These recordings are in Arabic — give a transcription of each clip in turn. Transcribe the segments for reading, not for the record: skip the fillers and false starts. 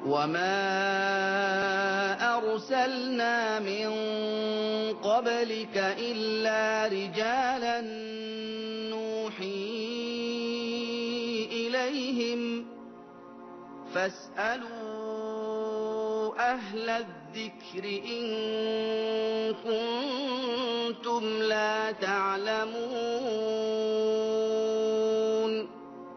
وما أرسلنا من قبلك إلا رجالا نوحي إليهم فاسألوا أهل الذكر إن كنتم لا تعلمون.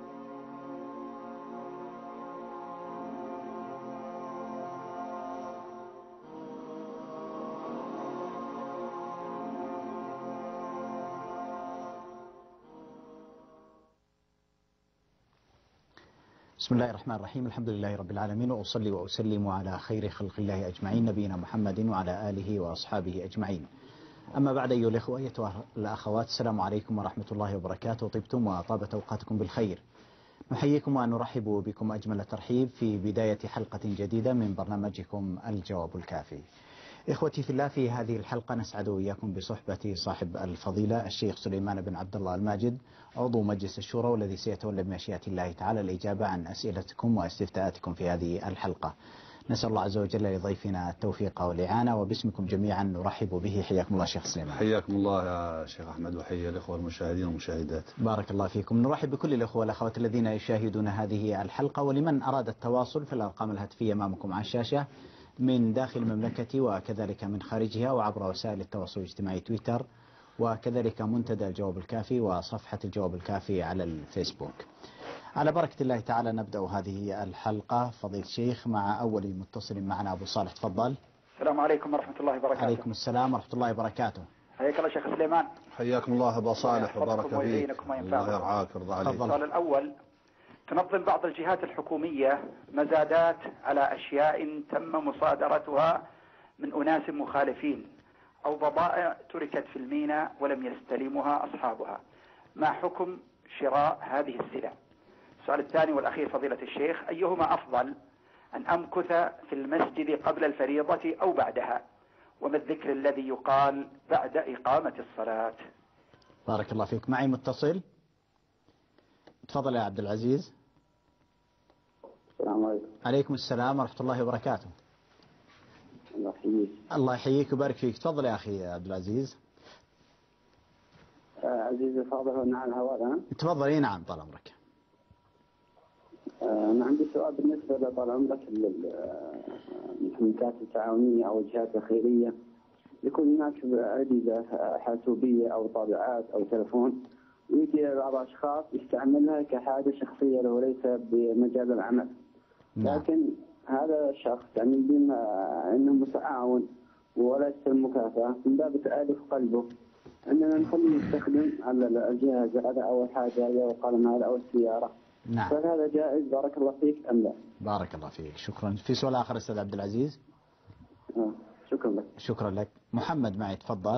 بسم الله الرحمن الرحيم. الحمد لله رب العالمين، وأصلي وأسلم على خير خلق الله أجمعين، نبينا محمد وعلى آله وأصحابه أجمعين. أما بعد، أيها الإخوة أيتها الأخوات، السلام عليكم ورحمة الله وبركاته. طبتم وطابت أوقاتكم بالخير. نحييكم ونرحب بكم أجمل الترحيب في بداية حلقة جديدة من برنامجكم الجواب الكافي. إخوتي في الله، في هذه الحلقة نسعد وإياكم بصحبة صاحب الفضيلة الشيخ سليمان بن عبد الله الماجد، عضو مجلس الشورى، والذي سيتولى بمشيئة الله تعالى الإجابة عن أسئلتكم واستفتاءاتكم في هذه الحلقة. نسأل الله عز وجل لضيفنا التوفيق والإعانة، وباسمكم جميعا نرحب به. حياكم الله شيخ سليمان. حياكم الله يا شيخ أحمد، وحيا الإخوة المشاهدين والمشاهدات. بارك الله فيكم. نرحب بكل الإخوة والأخوات الذين يشاهدون هذه الحلقة، ولمن أراد التواصل فالأرقام الهاتفية أمامكم على الشاشة من داخل المملكة وكذلك من خارجها، وعبر وسائل التواصل الاجتماعي تويتر، وكذلك منتدى الجواب الكافي وصفحة الجواب الكافي على الفيسبوك. على بركة الله تعالى نبدأ هذه الحلقة فضيلة الشيخ مع أول متصل معنا أبو صالح، تفضل. السلام عليكم ورحمة الله وبركاته. عليكم السلام ورحمة الله وبركاته. حياك الله شيخ سليمان. حياكم الله أبو صالح وبارك فيك. الله يرعاك ويرضى عليك. السؤال الأول: تنظم بعض الجهات الحكومية مزادات على أشياء تم مصادرتها من أناس مخالفين أو بضائع تركت في الميناء ولم يستلمها أصحابها، ما حكم شراء هذه السلع؟ السؤال الثاني والأخير فضيلة الشيخ: أيهما أفضل، أن أمكث في المسجد قبل الفريضة أو بعدها؟ وما الذكر الذي يقال بعد إقامة الصلاة؟ بارك الله فيك. معي متصل، تفضل يا عبد العزيز. السلام عليكم. عليكم السلام ورحمة الله وبركاته. الله يحييك. الله يحييك ويبارك فيك. تفضل يا أخي عبد العزيز. عزيزي الفاضل، هنا على الهواء الآن. تفضل. اي نعم، طال عمرك. أنا عندي سؤال بالنسبة لطال عمرك المحركات التعاونية أو الجهات الخيرية. يكون هناك أجهزة حاسوبية أو طابعات أو تلفون، ويجي بعض الأشخاص يستعملها كحاجة شخصية له وليس بمجال العمل. نعم. لكن هذا الشخص يعني بما أنه متعاون وليس المكافأة، من باب تآلف قلبه أننا نخليه يستخدم على الجهاز هذا أو الحاجة أو القلم هذا أو السيارة. نعم. فهل هذا جائز بارك الله فيك أم لا؟ بارك الله فيك، شكرا. في سؤال آخر أستاذ عبد العزيز؟ شكرا لك. شكرا لك. محمد معي، تفضل.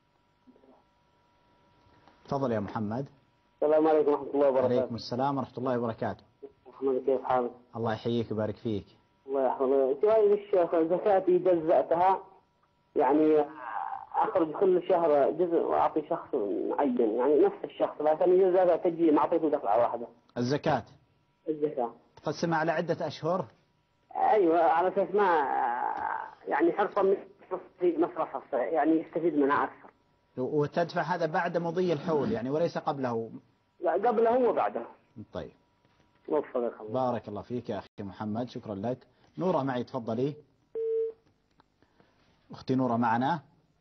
تفضل يا محمد. السلام عليكم ورحمة الله وبركاته. عليكم السلام ورحمة الله وبركاته. محمد، كيف حالك؟ الله يحييك ويبارك فيك. الله يحفظك. سؤالي للشيخ: زكاتي جزأتها، يعني أخرج كل شهر جزء وأعطي شخص معين، يعني نفس الشخص، لكن جزء تجي ما أعطيته دفعة واحدة. الزكاة تقسمها على عدة أشهر؟ أيوة، على أساس ما يعني حرصا من مصرفه، يعني يستفيد منها أكثر. وتدفع هذا بعد مضي الحول يعني وليس قبله؟ لا، قبله وبعده. طيب، وفقك الله. بارك الله فيك يا أخي محمد، شكرا لك. نورة معي، تفضلي. أختي نورة معنا؟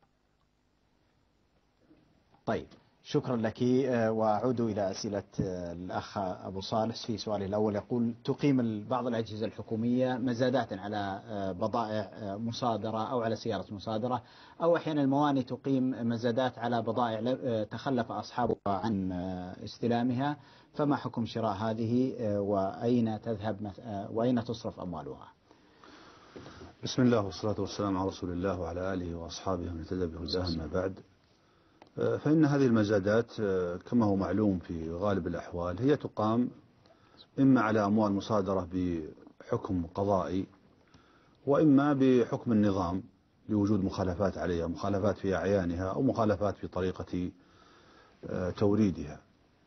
طيب، شكرا لك. وأعود إلى أسئلة الأخ أبو صالح. في سؤاله الأول يقول: تقيم بعض الأجهزة الحكومية مزادات على بضائع مصادرة أو على سيارة مصادرة، أو أحيانا الموانئ تقيم مزادات على بضائع تخلف أصحابها عن استلامها، فما حكم شراء هذه وأين تذهب وأين تصرف أموالها؟ بسم الله والصلاة والسلام على رسول الله وعلى آله وأصحابه ومن اهتدى بهداه. أما بعد، فإن هذه المزادات كما هو معلوم في غالب الأحوال هي تقام إما على أموال مصادرة بحكم قضائي، وإما بحكم النظام لوجود مخالفات عليها، مخالفات في أعيانها أو مخالفات في طريقة توريدها.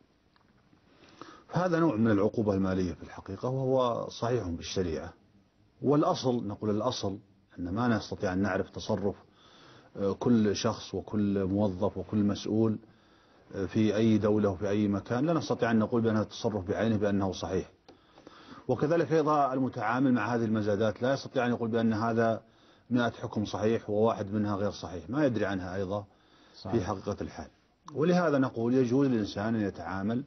فهذا نوع من العقوبة المالية في الحقيقة، وهو صحيح بالشريعة، والأصل نقول الأصل أن ما نستطيع أن نعرف تصرف كل شخص وكل موظف وكل مسؤول في أي دولة وفي أي مكان، لا نستطيع أن نقول بأن هذا التصرف بعينه بأنه صحيح. وكذلك أيضا المتعامل مع هذه المزادات لا يستطيع أن يقول بأن هذا 100 حكم صحيح وواحد منها غير صحيح، ما يدري عنها أيضا في حقيقة الحال. ولهذا نقول يجوز للإنسان أن يتعامل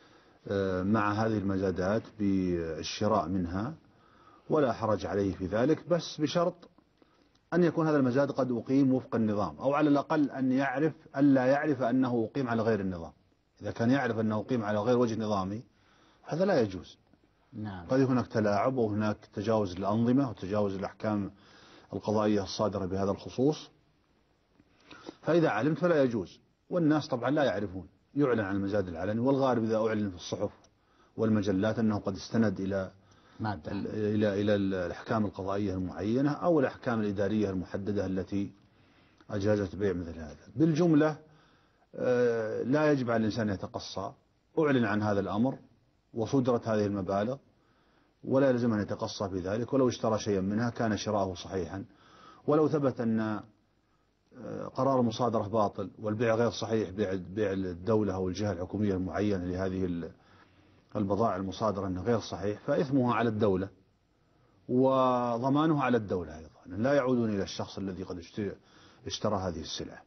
مع هذه المزادات بالشراء منها ولا حرج عليه في ذلك، بس بشرط أن يكون هذا المزاد قد أقيم وفق النظام، أو على الأقل أن يعرف ألا يعرف أنه أقيم على غير النظام. إذا كان يعرف أنه أقيم على غير وجه نظامي هذا لا يجوز. نعم. قد يكون هناك تلاعب وهناك تجاوز للأنظمة وتجاوز الأحكام القضائية الصادرة بهذا الخصوص، فإذا علمت فلا يجوز. والناس طبعا لا يعرفون، يعلن عن المزاد العلني، والغالب إذا أعلن في الصحف والمجلات أنه قد استند إلى مادة إلى الأحكام القضائية المعينة أو الأحكام الإدارية المحددة التي أجازت بيع مثل هذا. بالجملة لا يجب على الإنسان يتقصى، أعلن عن هذا الأمر وصدرت هذه المبالغ ولا يلزم أن يتقصى في ذلك، ولو اشترى شيئا منها كان شراؤه صحيحا. ولو ثبت أن قرار المصادرة باطل والبيع غير صحيح، بيع الدولة أو الجهة الحكومية المعينة لهذه البضائع المصادرة أنه غير صحيح، فإثمها على الدولة وضمانها على الدولة أيضا، لا يعودون إلى الشخص الذي قد اشترى هذه السلعة.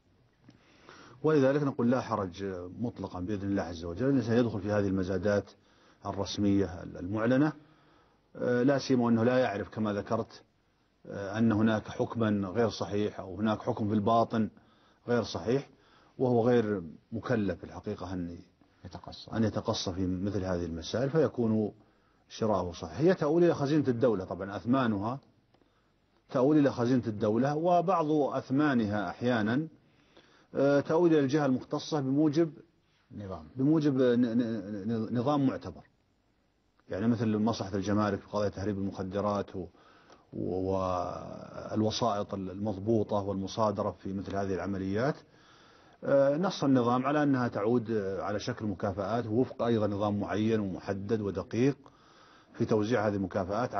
ولذلك نقول لا حرج مطلقا بإذن الله عز وجل الإنسان يدخل في هذه المزادات الرسمية المعلنة، لا سيما أنه لا يعرف كما ذكرت أن هناك حكما غير صحيح أو هناك حكم في الباطن غير صحيح، وهو غير مكلف في الحقيقة أن يتقصى في مثل هذه المسائل، فيكون شراؤه صحيح. هي تؤول إلى خزينة الدولة، طبعا أثمانها تؤول إلى خزينة الدولة، وبعض أثمانها أحيانا تؤول إلى الجهة المختصة بموجب نظام معتبر، يعني مثل مصلحة الجمارك في قضايا تهريب المخدرات والوسائط المضبوطة والمصادرة في مثل هذه العمليات. نص النظام على أنها تعود على شكل مكافآت وفق أيضا نظام معين ومحدد ودقيق في توزيع هذه المكافآت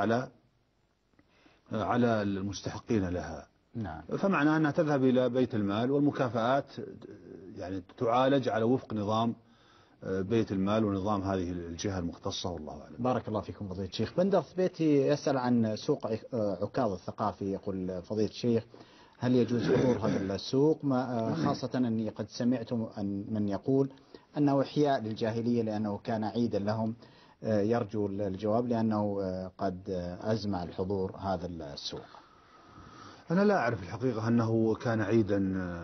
على المستحقين لها. نعم. فمعنى أنها تذهب إلى بيت المال، والمكافآت يعني تعالج على وفق نظام بيت المال ونظام هذه الجهة المختصة، والله أعلم. بارك الله فيكم فضيلة الشيخ. بندر ثبيتي يسأل عن سوق عكاظ الثقافي، يقول فضيلة الشيخ هل يجوز حضور هذا السوق، خاصة أني قد سمعت من يقول أنه إحياء للجاهلية لأنه كان عيدا لهم، يرجو الجواب لأنه قد أزمع الحضور هذا السوق. أنا لا أعرف الحقيقة أنه كان عيدا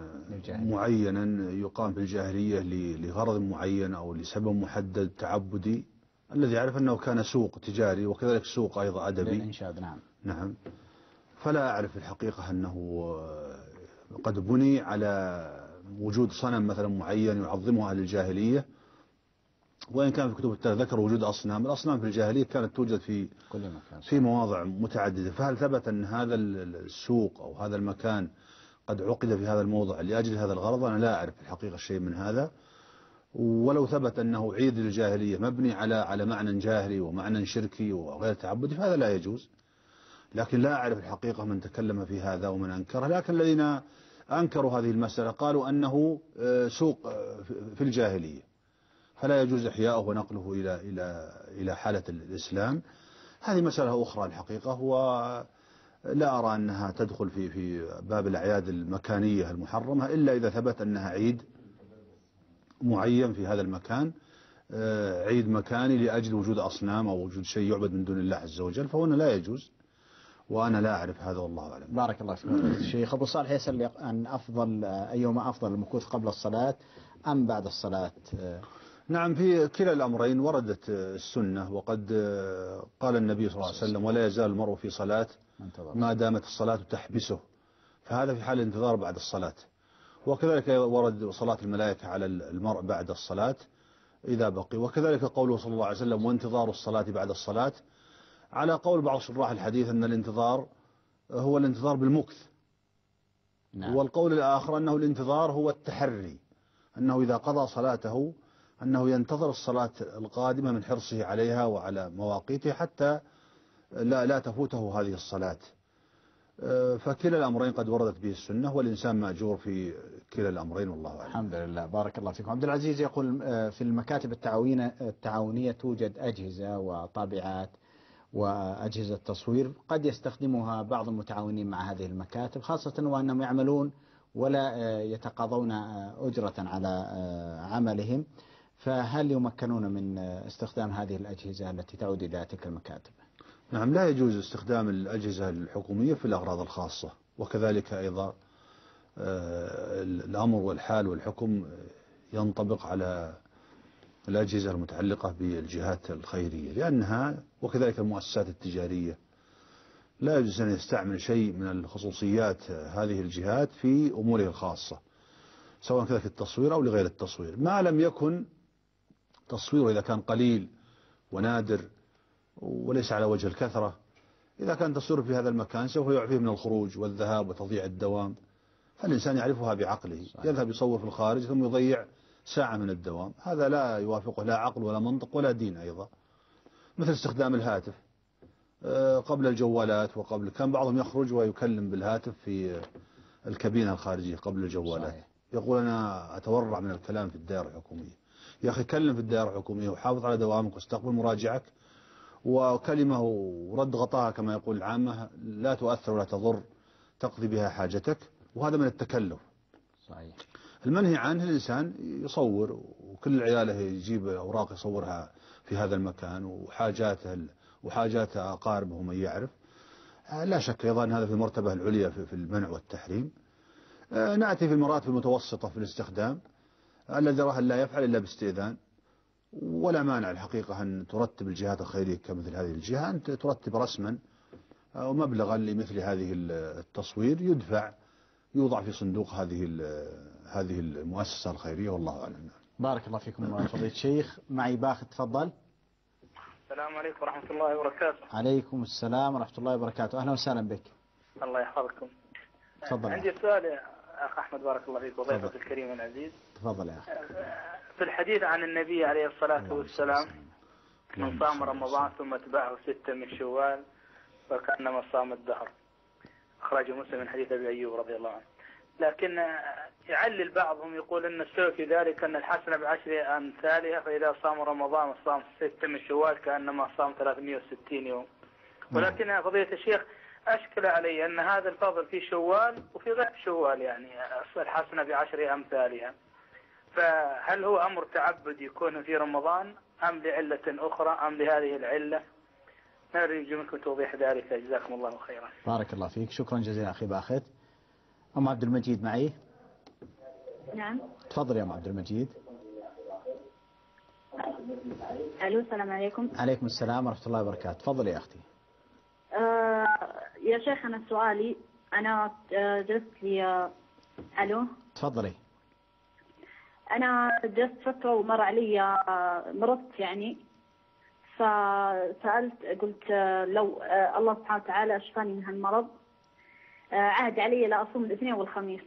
معينا يقام في الجاهلية لغرض معين أو لسبب محدد تعبدي. الذي يعرف أنه كان سوق تجاري وكذلك سوق أيضا أدبي للإنشاد. نعم. فلا أعرف الحقيقة أنه قد بني على وجود صنم مثلا معين يعظمه أهل الجاهلية، وإن كان في كتب التاريخ ذكر وجود أصنام. الأصنام في الجاهلية كانت توجد في مواضع متعددة، فهل ثبت أن هذا السوق أو هذا المكان قد عقد في هذا الموضع لأجل هذا الغرض؟ أنا لا أعرف الحقيقة شيء من هذا. ولو ثبت أنه عيد للجاهلية مبني على معنى جاهلي ومعنى شركي وغير تعبدي فهذا لا يجوز. لكن لا أعرف الحقيقة من تكلم في هذا ومن أنكره. لكن الذين أنكروا هذه المسألة قالوا أنه سوق في الجاهلية فلا يجوز إحياؤه ونقله إلى حالة الإسلام. هذه مسألة أخرى الحقيقة، ولا أرى أنها تدخل في باب الأعياد المكانية المحرمة إلا إذا ثبت أنها عيد معين في هذا المكان، عيد مكاني لأجل وجود أصنام أو وجود شيء يعبد من دون الله عز وجل، فهنا لا يجوز، وأنا لا أعرف هذا والله أعلم. بارك الله فيك الشيخ. أبو صالح يسأل عن أيهما أفضل، المكوث قبل الصلاة أم بعد الصلاة؟ نعم، في كلا الأمرين وردت السنة، وقد قال النبي صلى الله عليه وسلم ولا يزال المرء في صلاة ما دامت الصلاة تحبسه، فهذا في حال الانتظار بعد الصلاة. وكذلك ورد صلاة الملائكة على المرء بعد الصلاة إذا بقي، وكذلك قوله صلى الله عليه وسلم وانتظار الصلاة بعد الصلاة، على قول بعض شراح الحديث أن الانتظار هو الانتظار بالمكث. نعم. والقول الآخر أنه الانتظار هو التحري، أنه إذا قضى صلاته أنه ينتظر الصلاة القادمة من حرصه عليها وعلى مواقيته حتى لا تفوته هذه الصلاة. فكلا الأمرين قد وردت به السنة، والإنسان مأجور في كلا الأمرين، والله أعلم. الحمد لله، بارك الله فيكم. عبد العزيز يقول في المكاتب التعاونية توجد أجهزة وطابعات وأجهزة تصوير قد يستخدمها بعض المتعاونين مع هذه المكاتب، خاصة وأنهم يعملون ولا يتقاضون أجرة على عملهم، فهل يمكنون من استخدام هذه الأجهزة التي تعود إلى تلك المكاتب؟ نعم، لا يجوز استخدام الأجهزة الحكومية في الأغراض الخاصة، وكذلك أيضا الأمر والحال والحكم ينطبق على الأجهزة المتعلقة بالجهات الخيرية، لأنها وكذلك المؤسسات التجارية لا يجوز أن يستعمل شيء من الخصوصيات هذه الجهات في أموره الخاصة، سواء كذلك التصوير أو لغير التصوير، ما لم يكن تصويره إذا كان قليل ونادر وليس على وجه الكثرة. إذا كان تصويره في هذا المكان سوف يعفيه من الخروج والذهاب وتضييع الدوام، فالإنسان يعرفها بعقله. يذهب يصور في الخارج ثم يضيع ساعة من الدوام، هذا لا يوافقه لا عقل ولا منطق ولا دين. أيضا مثل استخدام الهاتف قبل الجوالات، وقبل كان بعضهم يخرج ويكلم بالهاتف في الكابينة الخارجية قبل الجوالات. صحيح. يقول أنا أتورع من الكلام في الدائرة الحكومية. يا أخي كلم في الدائرة الحكومية وحافظ على دوامك واستقبل مراجعك، وكلمة ورد غطاها كما يقول العامة لا تؤثر ولا تضر، تقضي بها حاجتك، وهذا من التكلف. صحيح. المنهي عنه الإنسان يصور، وكل عياله يجيب أوراق يصورها في هذا المكان، وحاجات أقاربه من يعرف. لا شك أيضا أن هذا في المرتبة العليا في المنع والتحريم. نأتي في المراتب المتوسطة في الاستخدام، الذي راه لا يفعل إلا باستئذان، ولا مانع الحقيقة أن ترتب الجهات الخيرية كمثل هذه الجهة أن ترتب رسما ومبلغا لمثل هذه التصوير يوضع في صندوق هذه المؤسسة الخيرية، والله أعلم. بارك الله فيكم فضيلة الشيخ. معي باخ، تفضل. السلام عليكم ورحمة الله وبركاته. عليكم السلام ورحمة الله وبركاته، أهلا وسهلا بك. الله يحفظكم. تفضل. عندي سؤال يا أخ أحمد، بارك الله فيك، وضيفك الكريم العزيز. تفضل يا أخي. في الحديث عن النبي عليه الصلاة والسلام من صام رمضان ثم اتبعه 6 من شوال فكأنما صام الدهر، أخرجه مسلم من حديث أبي أيوب رضي الله عنه. لكن يعلل بعضهم يقول أن السبب في ذلك أن الحسنة ب10 أمثالها، فإذا صام رمضان وصام 6 من شوال كأنما صام 360 يوم. ولكن فضيلة الشيخ أشكل علي أن هذا الفضل في شوال وفي غير شوال، يعني الحسنة ب10 أمثالها، فهل هو أمر تعبد يكون في رمضان أم لعلة أخرى أم لهذه العلة؟ نرجو منكم توضيح ذلك، جزاكم الله خيرا. بارك الله فيك، شكرا جزيلا أخي باخت. أم عبد المجيد معي؟ نعم. تفضل يا أم عبد المجيد. ألو، السلام عليكم. عليكم السلام ورحمة الله وبركاته، تفضل يا أختي. يا شيخ أنا سؤالي، أنا جلست لي ألو. تفضلي. أنا جلست فترة ومر علي مرضت يعني، فسألت قلت لو الله سبحانه وتعالى أشفاني من هالمرض عهد علي لا أصوم الاثنين والخميس.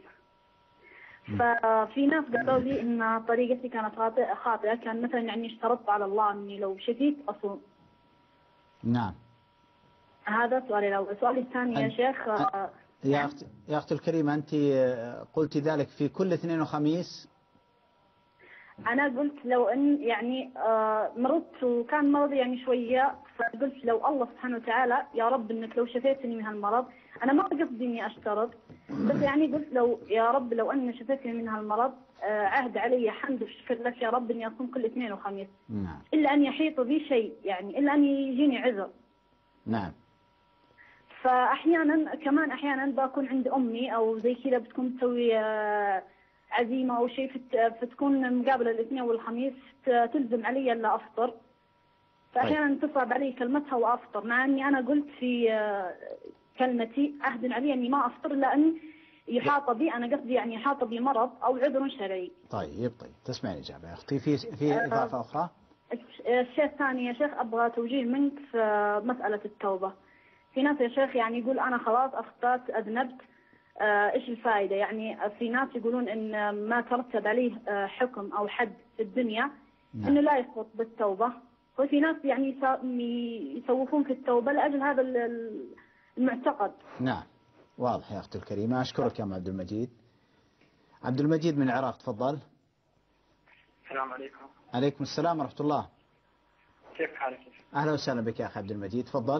ففي ناس قالوا لي إن طريقتي كانت خاطئة، كان مثلا يعني اشترطت على الله إني لو شفيت أصوم. نعم. هذا سؤالي الأول. سؤالي الثاني يا شيخ. يا أختي الكريمة، أنت قلت ذلك في كل اثنين وخميس؟ أنا قلت لو أن يعني مرضت وكان مرضي يعني شوية، فقلت لو الله سبحانه وتعالى يا رب إنك لو شفيتني من هالمرض، أنا ما قصدي إني أشترط، بس يعني قلت لو يا رب لو أن شفيتني من هالمرض عهد علي حمد وشكر لك يا رب إني أصوم كل اثنين وخميس. نعم. إلا أن يحيط بي شيء، يعني إلا أن يجيني عذر. نعم. فأحيانا كمان أحيانا بكون عند أمي أو زي كذا بتكون تسوي عزيمة أو شيء، فتكون مقابلة الاثنين والخميس تلزم علي ألا أفطر، فأحيانا تصعب علي كلمتها وأفطر، مع أني أنا قلت في كلمتي عهد علي أني ما أفطر لأن يحاط بي، أنا قصدي يعني يحاط بي مرض أو عذر شرعي. طيب تسمعني الإجابة يا أختي. في إضافة أخرى؟ الشيء الثاني يا شيخ أبغى توجيه منك في مسألة التوبة. في ناس يا شيخ يعني يقول أنا خلاص أخطأت أذنبت، إيش الفائدة؟ يعني في ناس يقولون إن ما ترتب عليه حكم أو حد في الدنيا إنه لا يسقط بالتوبة، وفي ناس يعني يسوفون في التوبة لأجل هذا المعتقد. نعم واضح يا أختي الكريمة. أشكرك يا أم عبد المجيد. عبد المجيد من العراق تفضل. السلام عليكم. عليكم السلام ورحمة الله. كيف حالك؟ أهلا وسهلا بك يا أخي عبد المجيد تفضل.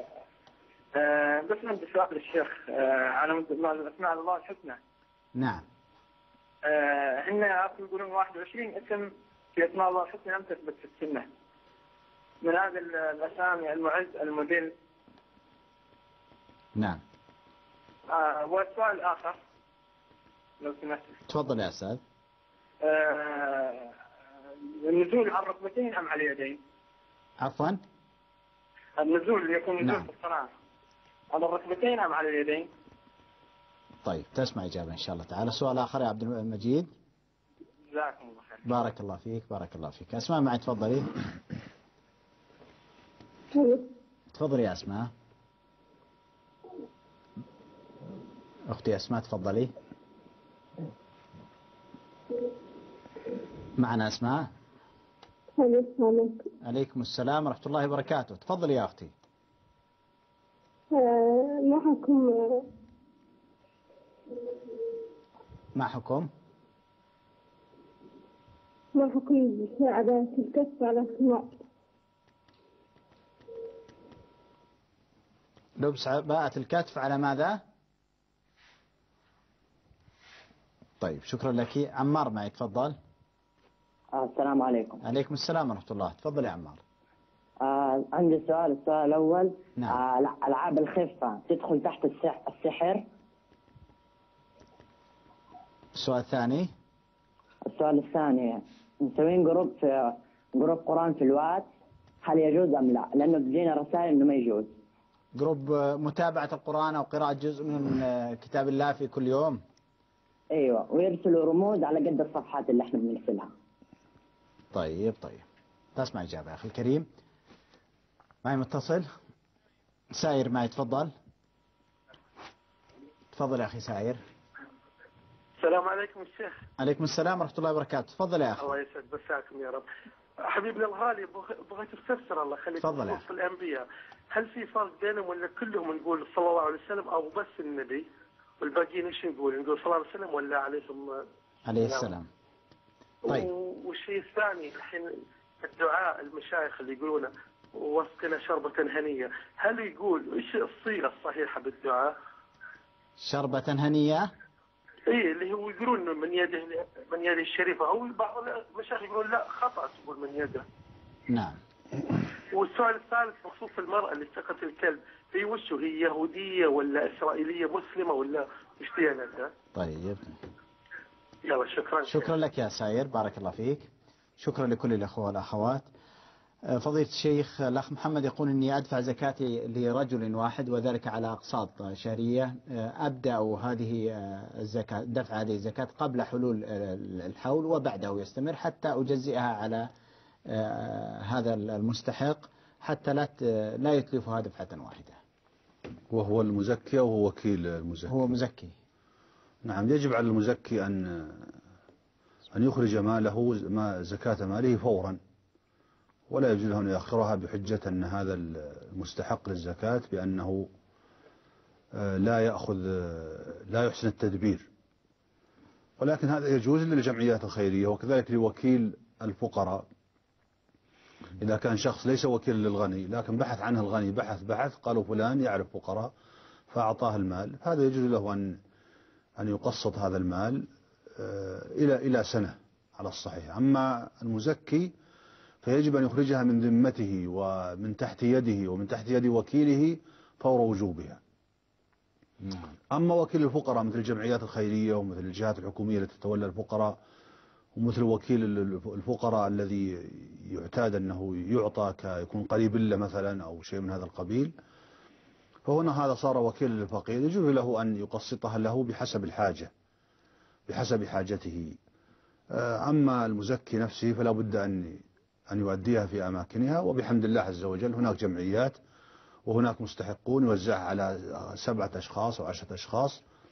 بس عندي سؤال للشيخ على أسماء الله الحسنى. نعم. هن يقولون 21 اسم في أسماء الله الحسنى لم تثبت في السنة. من هذه الأسامي المعز المذل. نعم. والسؤال الآخر لو سمحت. تفضل يا أستاذ. النزول على الركبتين أم على اليدين؟ عفوا. النزول يكون نزول نعم. في الصلاة على الركبتين أم على اليدين؟ طيب تسمع إجابة إن شاء الله تعالى. سؤال آخر يا عبد المجيد. جزاكم الله خير. بارك الله فيك بارك الله فيك. أسماء معي تفضلي. تفضلي يا أسماء. أختي أسماء تفضلي. معنا أسماء. عليكم السلام ورحمة الله وبركاته. تفضلي يا أختي. ما حكم مساعدة الكف على السماء؟ لبس باءة الكتف على ماذا؟ طيب شكرا لك. عمار معي تفضل. السلام عليكم. عليكم السلام ورحمة الله. تفضل يا عمار. عندي السؤال الأول. نعم. ألعاب الخفة تدخل تحت السحر؟ السؤال الثاني. السؤال الثاني مسوين جروب قرآن في الواتس، هل يجوز أم لا؟ لأنه تجينا رسائل إنه ما يجوز. جروب متابعة القرآن أو قراءة جزء من كتاب الله في كل يوم. أيوة، ويرسلوا رموز على قد الصفحات اللي احنا بنرسلها. طيب تسمع إجابة يا أخي الكريم. معي متصل. ساير معي تفضل. تفضل يا أخي ساير. السلام عليكم الشيخ. عليكم السلام ورحمة الله وبركاته. تفضل يا أخي. الله يسعد مساكم يا رب. حبيبنا الغالي بغيت تفسر الله خليك تفضل في الأنبياء، هل في فرق بينهم ولا كلهم نقول صلى الله عليه وسلم أو بس النبي والباقيين ايش نقول صلى الله عليه وسلم ولا عليه السلام. طيب. والشيء الثاني الحين الدعاء المشايخ اللي يقولونه واسقنا شربة هنية، هل يقول ايش الصيغة الصحيحة بالدعاء؟ شربة هنية. ايه اللي هو يقولون من يده الشريفة، او بعض المشايخ يقولون لا خطأ تقول من يده. نعم. والسؤال الثالث بخصوص المرأة اللي سقط الكلب، هي وشو هي يهودية ولا إسرائيلية مسلمة ولا ايش ديانتها؟ طيب. يلا شكرا لك يا ساير بارك الله فيك. شكرا لكل الأخوة والأخوات. فضيلة الشيخ الأخ محمد يقول إني أدفع زكاتي لرجل واحد وذلك على أقساط شهرية، أبدأ هذه الزكاة دفع هذه الزكاة قبل حلول الحول وبعده يستمر حتى أجزئها على هذا المستحق حتى لا يتلفها دفعة واحدة. وهو المزكي أو هو وكيل المزكي؟ هو مزكي. نعم. يجب على المزكي أن يخرج ماله زكاة ماله فورا، ولا يجوز له أن يأخرها بحجة أن هذا المستحق للزكاة بأنه لا يحسن التدبير، ولكن هذا يجوز للجمعيات الخيرية وكذلك لوكيل الفقراء. إذا كان شخص ليس وكيل للغني لكن بحث عنه الغني بحث قالوا فلان يعرف فقراء فأعطاه المال، هذا يجوز له أن يقسط هذا المال إلى سنة على الصحيح. أما المزكي فيجب أن يخرجها من ذمته ومن تحت يده ومن تحت يد وكيله فور وجوبها. أما وكيل الفقراء مثل الجمعيات الخيرية ومثل الجهات الحكومية التي تتولى الفقراء ومثل وكيل الفقراء الذي يعتاد أنه يعطى يكون قريب له مثلا أو شيء من هذا القبيل، فهنا هذا صار وكيل للفقير يجوز له أن يقسطها له بحسب الحاجة بحسب حاجته. أما المزكي نفسه فلا بد أن يؤديها في أماكنها، وبحمد الله عز وجل هناك جمعيات وهناك مستحقون يوزعها على 7 أشخاص أو 10 أشخاص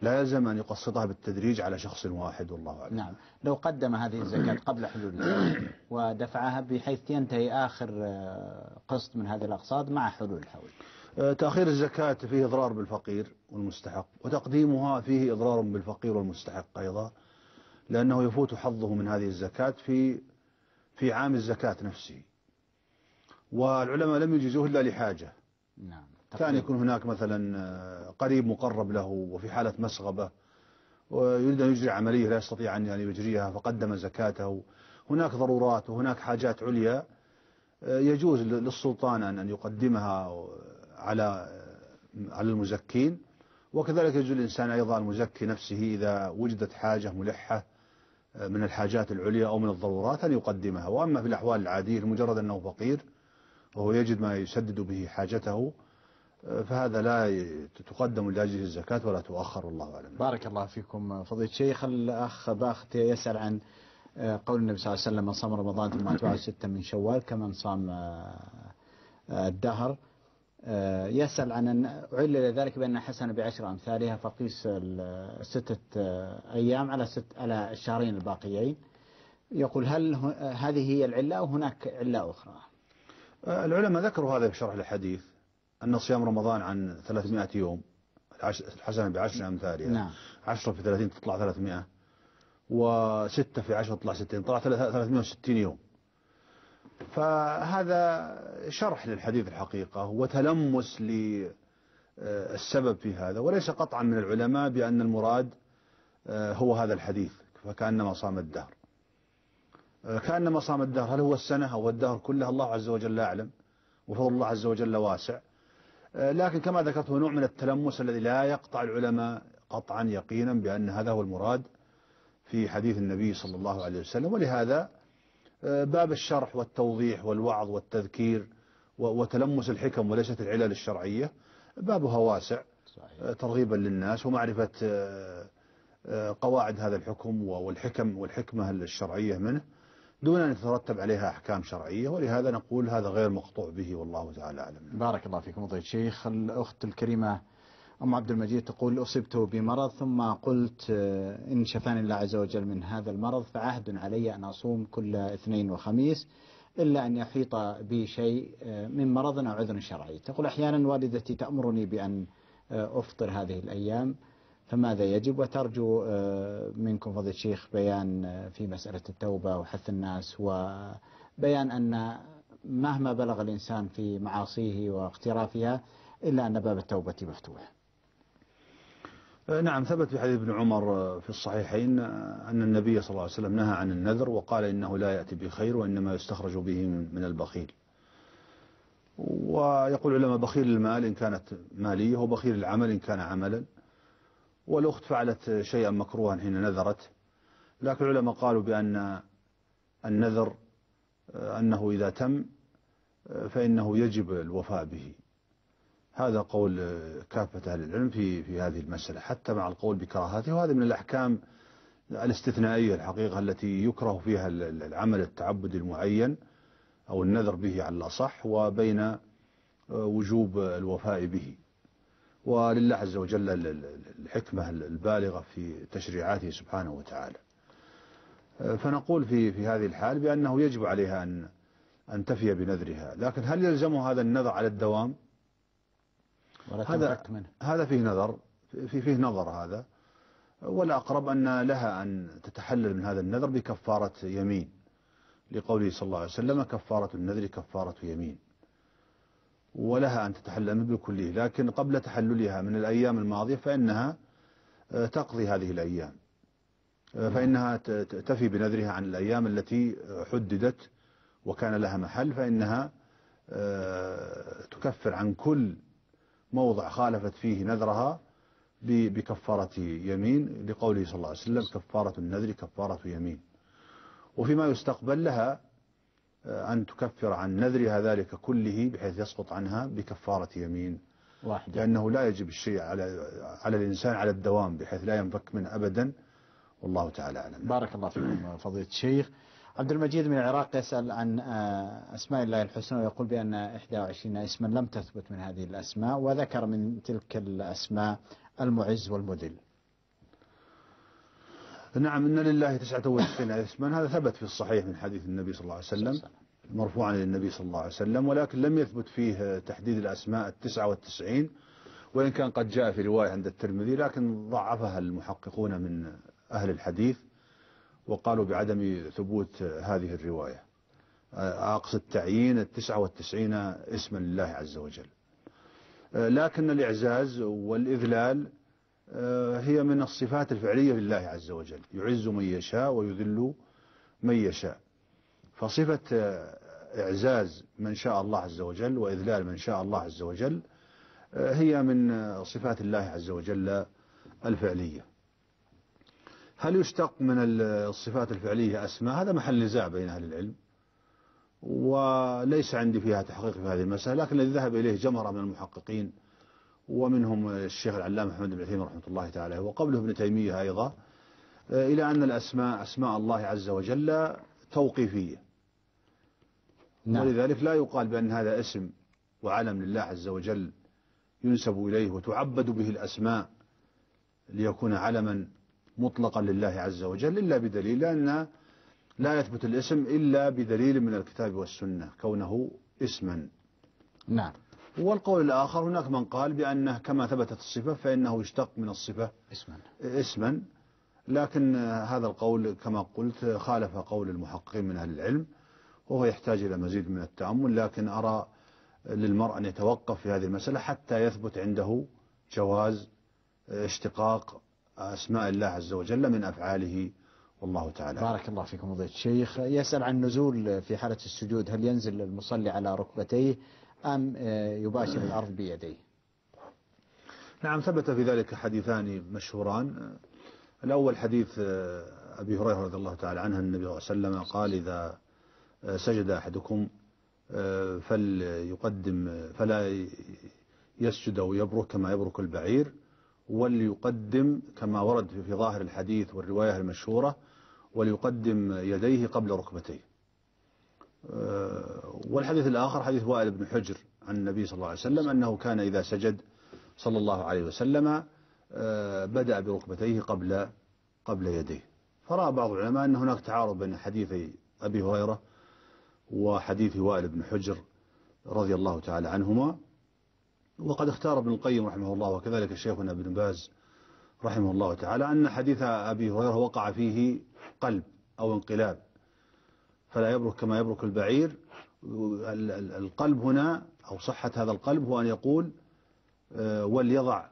لا يلزم أن يقسطها بالتدريج على شخص واحد والله أعلم. نعم. لو قدم هذه الزكاة قبل حلول الحول ودفعها بحيث ينتهي آخر قسط من هذه الأقساط مع حلول الحول. تأخير الزكاة فيه إضرار بالفقير والمستحق، وتقديمها فيه إضرار بالفقير والمستحق أيضا، لأنه يفوت حظه من هذه الزكاة في عام الزكاة نفسه، والعلماء لم يجيزوه إلا لحاجة. نعم. كان يكون هناك مثلا قريب مقرب له وفي حالة مسغبة ويريد أن يجري عملية لا يستطيع أن يجريها فقدم زكاته. هناك ضرورات وهناك حاجات عليا يجوز للسلطان أن يقدمها على المزكين، وكذلك يجوز للإنسان أيضا المزكي نفسه إذا وجدت حاجة ملحة من الحاجات العليا أو من الضرورات أن يقدمها. وأما في الأحوال العادية مجرد أنه فقير وهو يجد ما يسدد به حاجته فهذا لا تقدم لأجله الزكاة ولا تؤخر والله أعلم. بارك الله فيكم فضيلة الشيخ. الأخ باخت يسأل عن قول النبي صلى الله عليه وسلم: من صام رمضان ثم أتبعه 6 من شوال كمن صام الدهر. يسأل عن أن علل ذلك بأن حسن ب10 أمثالها، فقيس 6 أيام على الشهرين الباقيين. يقول: هل هذه هي العلة أو هناك علة أخرى؟ العلماء ذكروا هذا في شرح الحديث، أن صيام رمضان عن 300 يوم، الحسنة ب10 أمثالها. نعم. 10 في 30 تطلع 300، و6 في 10 تطلع 60، طلع 360 يوم. فهذا شرح للحديث الحقيقة وتلمس للسبب في هذا، وليس قطعا من العلماء بأن المراد هو هذا الحديث فكأنما صام الدهر. كأنما صام الدهر هل هو السنة أو الدهر كله؟ الله عز وجل أعلم، وفضل الله عز وجل واسع. لكن كما ذكرت هو نوع من التلمس الذي لا يقطع العلماء قطعا يقينا بأن هذا هو المراد في حديث النبي صلى الله عليه وسلم. ولهذا باب الشرح والتوضيح والوعظ والتذكير وتلمس الحكم وليست العلل الشرعية بابها واسع ترغيبا للناس ومعرفة قواعد هذا الحكم والحكمة الشرعية منه دون أن يترتب عليها أحكام شرعية. ولهذا نقول هذا غير مقطوع به والله تعالى أعلم. بارك الله فيكم فضيلة الشيخ. الأخت الكريمة أم عبد المجيد تقول: أصبت بمرض ثم قلت إن شفاني الله عز وجل من هذا المرض فعهد علي أن أصوم كل اثنين وخميس إلا أن يحيط بي شيء من مرض أو عذر شرعي. تقول: أحيانا والدتي تأمرني بأن أفطر هذه الأيام، فماذا يجب؟ وترجو منكم فضيلة الشيخ بيان في مسألة التوبة وحث الناس وبيان أن مهما بلغ الإنسان في معاصيه واقترافها إلا أن باب التوبة مفتوح. نعم، ثبت في حديث ابن عمر في الصحيحين أن النبي صلى الله عليه وسلم نهى عن النذر وقال إنه لا يأتي بخير وإنما يستخرج به من البخيل. ويقول العلماء: بخيل المال إن كانت مالية، وبخيل العمل إن كان عملا. والأخت فعلت شيئا مكروها حين نذرت، لكن العلماء قالوا بأن النذر أنه إذا تم فإنه يجب الوفاء به. هذا قول كافة أهل العلم في هذه المسألة حتى مع القول بكراهته. وهذا من الأحكام الاستثنائية الحقيقة التي يكره فيها العمل التعبدي المعين أو النذر به على الأصح، وبين وجوب الوفاء به. ولله عز وجل الحكمة البالغة في تشريعاته سبحانه وتعالى. فنقول في هذه الحال بأنه يجب عليها أن تفي بنذرها. لكن هل يلزمه هذا النذر على الدوام؟ هذا فيه نظر، فيه نظر هذا. والأقرب أن لها أن تتحلل من هذا النذر بكفارة يمين، لقوله صلى الله عليه وسلم: كفارة النذر كفارة يمين. ولها أن تتحلل منه بكله، لكن قبل تحللها من الأيام الماضية فإنها تقضي هذه الأيام، فإنها تفي بنذرها عن الأيام التي حددت وكان لها محل، فإنها تكفر عن كل موضع خالفت فيه نذرها بكفارة يمين، لقوله صلى الله عليه وسلم: كفارة النذر كفارة يمين. وفيما يستقبل لها أن تكفر عن نذرها ذلك كله بحيث يسقط عنها بكفارة يمين واحدة، لأنه لا يجب الشيء على الإنسان على الدوام بحيث لا ينفك منه أبدا، والله تعالى أعلم. بارك الله فيكم فضيلة الشيخ. عبد المجيد من العراق يسأل عن أسماء الله الحسنى، ويقول بأن 21 اسما لم تثبت من هذه الأسماء، وذكر من تلك الأسماء المعز والمذل. نعم، إن لله 99 اسما، هذا ثبت في الصحيح من حديث النبي صلى الله عليه وسلم مرفوعا للنبي صلى الله عليه وسلم، ولكن لم يثبت فيه تحديد الأسماء 99، وإن كان قد جاء في رواية عند الترمذي، لكن ضعفها المحققون من أهل الحديث وقالوا بعدم ثبوت هذه الرواية. أقصد تعيين 99 اسما لله عز وجل. لكن الإعزاز والإذلال هي من الصفات الفعلية لله عز وجل، يعز من يشاء ويذل من يشاء. فصفة إعزاز من شاء الله عز وجل وإذلال من شاء الله عز وجل هي من صفات الله عز وجل الفعلية. هل يشتق من الصفات الفعلية أسماء؟ هذا محل نزاع بين أهل العلم، وليس عندي فيها تحقيق في هذه المسألة، لكن الذي ذهب إليه جمرة من المحققين ومنهم الشيخ العلامة محمد بن عثيمين رحمة الله تعالى وقبله ابن تيمية أيضا، إلى أن الأسماء أسماء الله عز وجل توقيفية. نعم. ولذلك لا يقال بأن هذا اسم وعلم لله عز وجل ينسب إليه وتعبد به الأسماء ليكون علما مطلقا لله عز وجل إلا بدليل، لأن لا يثبت الاسم إلا بدليل من الكتاب والسنة كونه اسما. نعم. والقول الآخر هناك من قال بأنه كما ثبتت الصفة فإنه يشتق من الصفة اسما، لكن هذا القول كما قلت خالف قول المحققين من أهل العلم، وهو يحتاج إلى مزيد من التأمل، لكن أرى للمرء أن يتوقف في هذه المسألة حتى يثبت عنده جواز اشتقاق أسماء الله عز وجل من أفعاله، والله تعالى. بارك الله فيكم فضيلة الشيخ. يسأل عن النزول في حالة السجود، هل ينزل المصلي على ركبتيه أم يباشر الأرض بيديه؟ نعم، ثبت في ذلك حديثان مشهوران. الأول حديث أبي هريرة رضي الله تعالى عنه، النبي صلى الله عليه وسلم قال: إذا سجد أحدكم فلا يسجد أو يبرك كما يبرك البعير، وليقدم كما ورد في ظاهر الحديث والرواية المشهورة، وليقدم يديه قبل ركبتيه. والحديث الآخر حديث وائل بن حجر عن النبي صلى الله عليه وسلم أنه كان إذا سجد صلى الله عليه وسلم بدأ بركبتيه قبل يديه. فرأى بعض العلماء أن هناك تعارض بين حديثي أبي هريرة وحديث وائل بن حجر رضي الله تعالى عنهما، وقد اختار ابن القيم رحمه الله وكذلك شيخنا ابن باز رحمه الله تعالى أن حديث أبي هريرة وقع فيه قلب أو انقلاب، فلا يبرك كما يبرك البعير. القلب هنا أو صحة هذا القلب هو أن يقول وليضع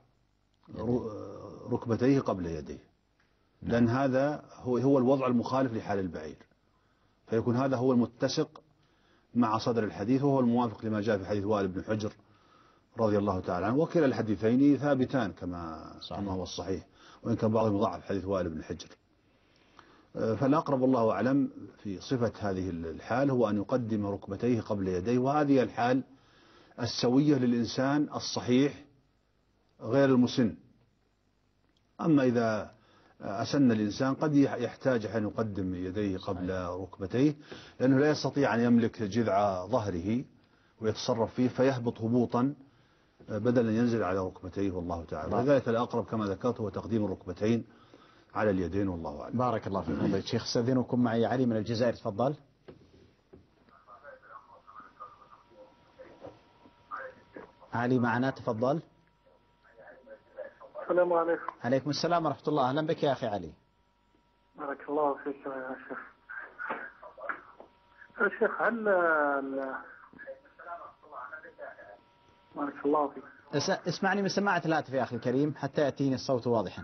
ركبتيه قبل يديه، لأن هذا هو الوضع المخالف لحال البعير، فيكون هذا هو المتسق مع صدر الحديث، وهو الموافق لما جاء في حديث وائل بن حجر رضي الله تعالى عنه. وكلا الحديثين ثابتان كما هو الصحيح، وإن كان بعضهم يضعف حديث وائل بن حجر. فالأقرب الله أعلم في صفة هذه الحال هو أن يقدم ركبتيه قبل يديه، وهذه الحال السوية للإنسان الصحيح غير المسن. أما إذا أسن الإنسان قد يحتاج أن يقدم يديه قبل ركبتيه، لأنه لا يستطيع أن يملك جذع ظهره ويتصرف فيه، فيهبط هبوطا بدلا ينزل على ركبتيه، والله تعالى. ولذلك الأقرب كما ذكرت هو تقديم الركبتين على اليدين، والله أعلم. بارك الله فيكم فضيلة الشيخ. استاذنكم معي علي من الجزائر، تفضل. علي معنا، تفضل. السلام عليكم. عليكم السلام ورحمة الله، أهلا بك يا أخي علي. بارك الله فيك يا شيخ. يا شيخ هل بارك الله فيك. اسمعني من سماعة الهاتف يا أخي الكريم حتى يأتيني الصوت واضحا.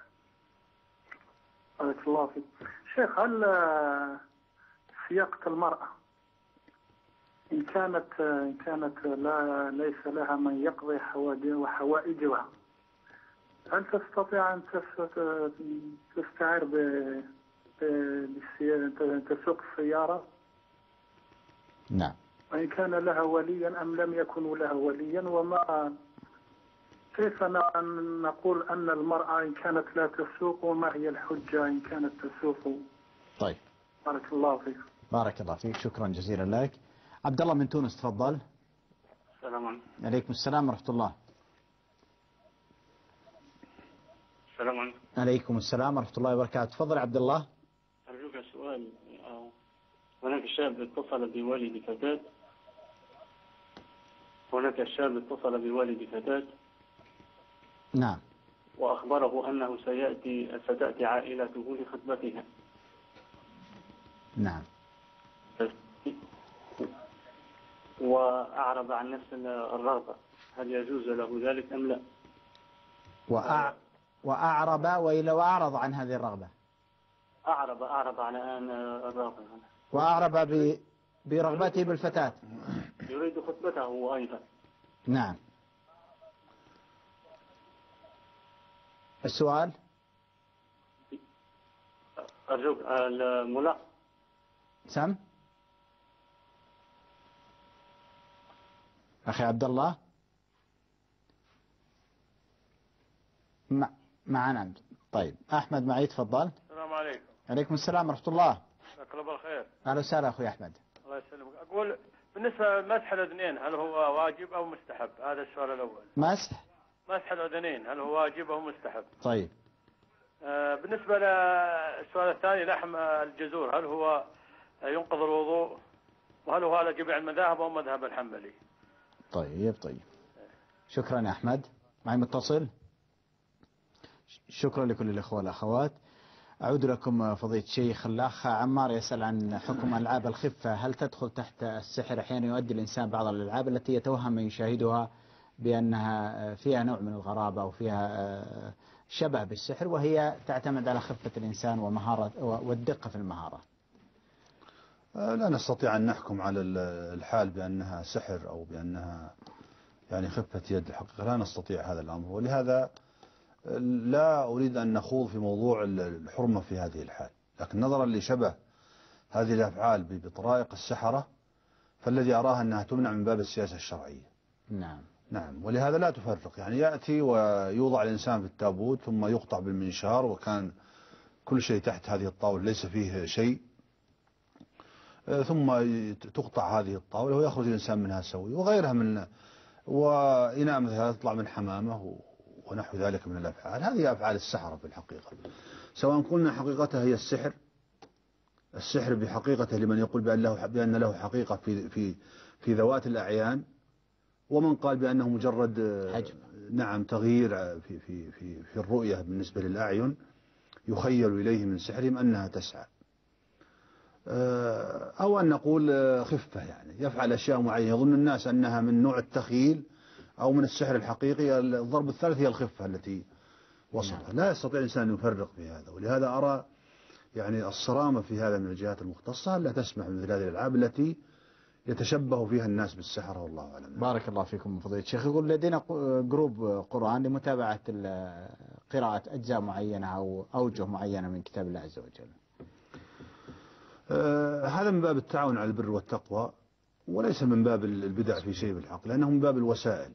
بارك الله فيك. شيخ هل سياقة المرأة إن كانت ليس لها من يقضي حوائجها، هل تستطيع أن تستعير تسوق السيارة؟ نعم. وإن كان لها وليا أم لم يكن لها وليا، كيف نقول أن المرأة إن كانت لا تسوق، وما هي الحجة إن كانت تسوق؟ طيب. بارك الله فيك. بارك الله فيك، شكرا جزيلا لك. عبد الله من تونس، تفضل. السلام عليكم. عليكم السلام ورحمة الله. السلام عليكم. عليكم السلام ورحمة الله وبركاته. تفضل عبد الله. أرجوك سؤال. هناك شاب اتصل بوالد فتاة. نعم. وأخبره أنه ستأتي عائلته لخطبتها. نعم. وأعرض عن نفس الرغبة، هل يجوز له ذلك أم لا؟ وأعرب وأعرض عن هذه الرغبة. أعرض عن الرغبة. وأعرب برغبته بالفتاة. يريد خطبته أيضا. نعم. السؤال. أرجوك الملا. سم. أخي عبد الله. معنا. طيب أحمد معي، تفضل. السلام عليكم. عليكم السلام ورحمة الله. مساك الله بالخير. أهلا وسهلا أخوي أحمد. الله يسلمك. أقول بالنسبة لمسح الأذنين هل هو واجب أو مستحب؟ هذا السؤال الأول. مسح الأذنين هل هو واجب أو مستحب؟ طيب. بالنسبة للسؤال الثاني، لحم الجزور هل هو ينقض الوضوء؟ وهل هو على جميع المذاهب أو مذهب الحنبلي؟ طيب. شكرا يا أحمد. معي متصل. شكرا لكل الأخوة والأخوات. أعود لكم فضيلة الشيخ. الأخ عمار يسأل عن حكم ألعاب الخفة، هل تدخل تحت السحر؟ أحيانا يؤدي الإنسان بعض الألعاب التي يتوهم من يشاهدها بأنها فيها نوع من الغرابة أو فيها شبه بالسحر، وهي تعتمد على خفة الإنسان ومهارة والدقة في المهارة. لا نستطيع أن نحكم على الحال بأنها سحر أو بأنها يعني خفة يد. الحقيقة لا نستطيع هذا الأمر، ولهذا لا أريد أن نخوض في موضوع الحرمة في هذه الحال. لكن نظرا لشبه هذه الأفعال بطرائق السحرة، فالذي أراها أنها تمنع من باب السياسة الشرعية. نعم. ولهذا لا تفرق، يعني يأتي ويوضع الإنسان في التابوت ثم يقطع بالمنشار، وكان كل شيء تحت هذه الطاولة ليس فيه شيء، ثم تقطع هذه الطاولة ويخرج الإنسان منها سوي، وغيرها من وإناء مثلا تطلع من حمامة ونحو ذلك من الأفعال. هذه أفعال السحرة في الحقيقة، سواء قلنا حقيقتها هي السحر بحقيقته لمن يقول بأن له حقيقة في ذوات الأعيان، ومن قال بأنه مجرد نعم تغيير في الرؤية بالنسبة للأعين يخيل إليه من سحرهم أنها تسعى، أو أن نقول خفة، يعني يفعل أشياء معينة يظن الناس أنها من نوع التخيل أو من السحر الحقيقي. الضرب الثالث هي الخفة التي وصفها. لا يستطيع الإنسان أن يفرق في هذا، ولهذا أرى يعني الصرامة في هذا من الجهات المختصة لا تسمح بمثل هذه الألعاب التي يتشبه فيها الناس بالسحرة، والله أعلم. بارك الله فيكم فضيلة الشيخ. يقول لدينا جروب قرآن لمتابعة قراءة أجزاء معينة أو أوجه معينة من كتاب الله عز وجل. هذا من باب التعاون على البر والتقوى، وليس من باب البدع في شيء بالحق، لأنه من باب الوسائل.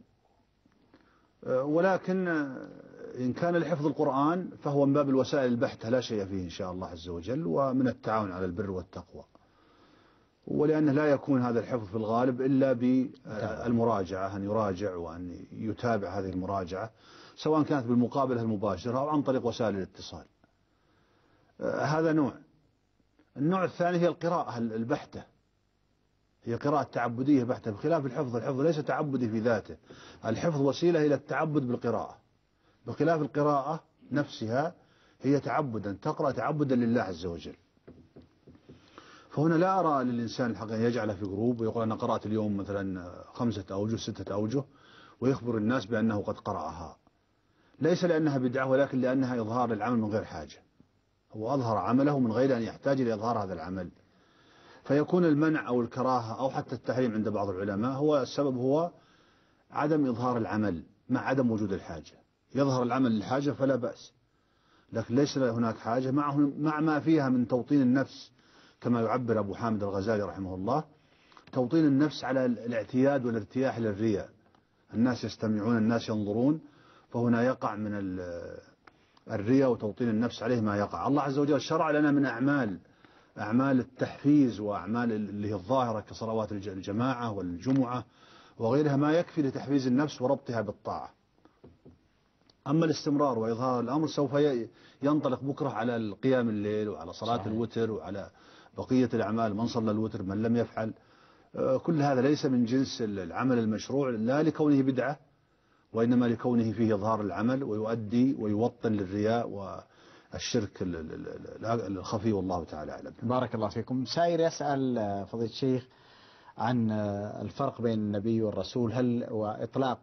ولكن إن كان لحفظ القرآن فهو من باب الوسائل البحتة لا شيء فيه إن شاء الله عز وجل، ومن التعاون على البر والتقوى، ولأنه لا يكون هذا الحفظ في الغالب إلا بالمراجعة، أن يراجع وأن يتابع هذه المراجعة، سواء كانت بالمقابلة المباشرة أو عن طريق وسائل الاتصال. هذا نوع. النوع الثاني هي القراءة البحتة، هي قراءة تعبدية بحتة، بخلاف الحفظ. الحفظ ليس تعبدي في ذاته، الحفظ وسيلة إلى التعبد بالقراءة، بخلاف القراءة نفسها هي تعبدا، تقرأ تعبدا لله عز وجل. فهنا لا أرى للإنسان الحق أن يجعله في جروب ويقول أنا قرأت اليوم مثلا 5 أوجه 6 أوجه ويخبر الناس بأنه قد قرأها، ليس لأنها بدعة ولكن لأنها إظهار للعمل من غير حاجة. هو أظهر عمله من غير أن يحتاج لإظهار هذا العمل، فيكون المنع أو الكراهة أو حتى التحريم عند بعض العلماء هو السبب هو عدم إظهار العمل مع عدم وجود الحاجة. يظهر العمل للحاجة فلا بأس، لكن ليس هناك حاجة مع ما فيها من توطين النفس، كما يعبر أبو حامد الغزالي رحمه الله، توطين النفس على الاعتياد والارتياح للرياء. الناس يستمعون، الناس ينظرون، فهنا يقع من الرياء وتوطين النفس عليه ما يقع. الله عز وجل شرع لنا من أعمال التحفيز وأعمال اللي هي الظاهرة كصلوات الجماعة والجمعة وغيرها ما يكفي لتحفيز النفس وربطها بالطاعة. أما الاستمرار وإظهار الأمر سوف ينطلق بكرة على القيام الليل وعلى صلاة صحيح. الوتر وعلى بقية الأعمال، من صلى الوتر من لم يفعل. كل هذا ليس من جنس العمل المشروع، لا لكونه بدعة وإنما لكونه فيه إظهار العمل ويؤدي ويوطن للرياء والشرك الخفي، والله تعالى أعلم. بارك الله فيكم. سائر يسأل فضيلة الشيخ عن الفرق بين النبي والرسول، هل وإطلاق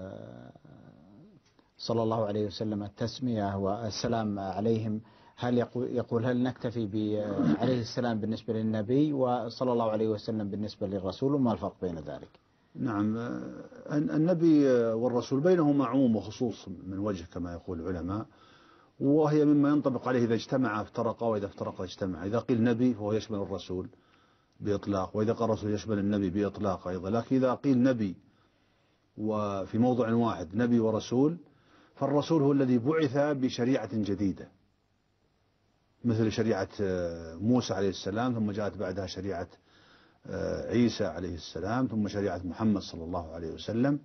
صلى الله عليه وسلم التسمية والسلام عليهم، هل يقول هل نكتفي عليه السلام بالنسبة للنبي وصلى الله عليه وسلم بالنسبة للرسول، وما الفرق بين ذلك؟ نعم، النبي والرسول بينهما عموم وخصوص من وجه كما يقول العلماء، وهي مما ينطبق عليه إذا اجتمع افترقا وإذا افترقا اجتمع. إذا قيل نبي فهو يشمل الرسول بإطلاق، وإذا قال الرسول يشمل النبي بإطلاق أيضا. لكن إذا قيل نبي وفي موضع واحد نبي ورسول، فالرسول هو الذي بعث بشريعة جديدة مثل شريعة موسى عليه السلام، ثم جاءت بعدها شريعة عيسى عليه السلام، ثم شريعة محمد صلى الله عليه وسلم.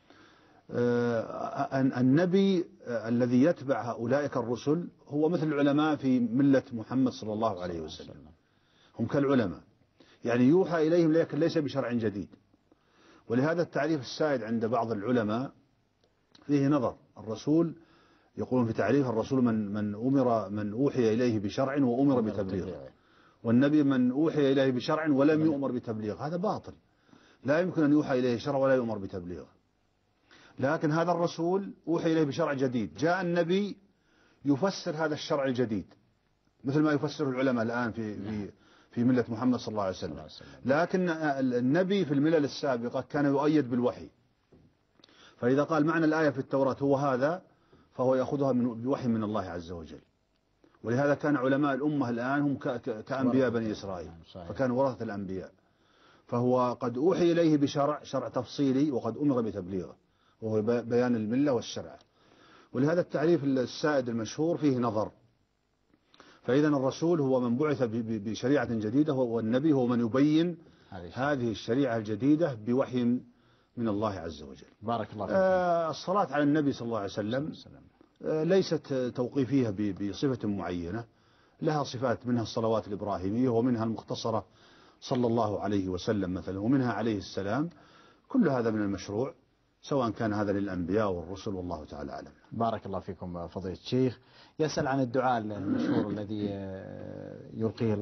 النبي الذي يتبع هؤلاء الرسل هو مثل العلماء في ملة محمد صلى الله عليه وسلم، هم كالعلماء، يعني يوحى إليهم لكن ليس بشرع جديد. ولهذا التعريف السائد عند بعض العلماء فيه نظر. الرسول يقولون في تعريف الرسول من أوحي إليه بشرع وأمر بتبليغه، والنبي من أوحي إليه بشرع ولم يؤمر بتبليغه. هذا باطل، لا يمكن أن يوحى إليه شرع ولا يؤمر بتبليغه. لكن هذا الرسول أوحي إليه بشرع جديد، جاء النبي يفسر هذا الشرع الجديد مثل ما يفسره العلماء الآن في ملة محمد صلى الله عليه وسلم. لكن النبي في الملل السابقة كان يؤيد بالوحي، فإذا قال معنى الآية في التوراة هو هذا فهو يأخذها بوحي من الله عز وجل. ولهذا كان علماء الأمة الآن هم كأنبياء بني إسرائيل، فكانوا ورثة الأنبياء. فهو قد أوحي إليه بشرع تفصيلي وقد أمر بتبليغه، وهو بيان الملة والشرع. ولهذا التعريف السائد المشهور فيه نظر. فإذا الرسول هو من بعث بشريعة جديدة، والنبي هو من يبين هذه الشريعة الجديدة بوحي من الله عز وجل. بارك الله فيك. الصلاة على النبي صلى الله عليه وسلم ليست توقيفية بصفة معينة، لها صفات، منها الصلوات الإبراهيمية ومنها المختصرة صلى الله عليه وسلم مثلا، ومنها عليه السلام. كل هذا من المشروع، سواء كان هذا للأنبياء والرسل، والله تعالى أعلم. بارك الله فيكم فضيلة الشيخ. يسأل عن الدعاء المشهور الذي يلقيه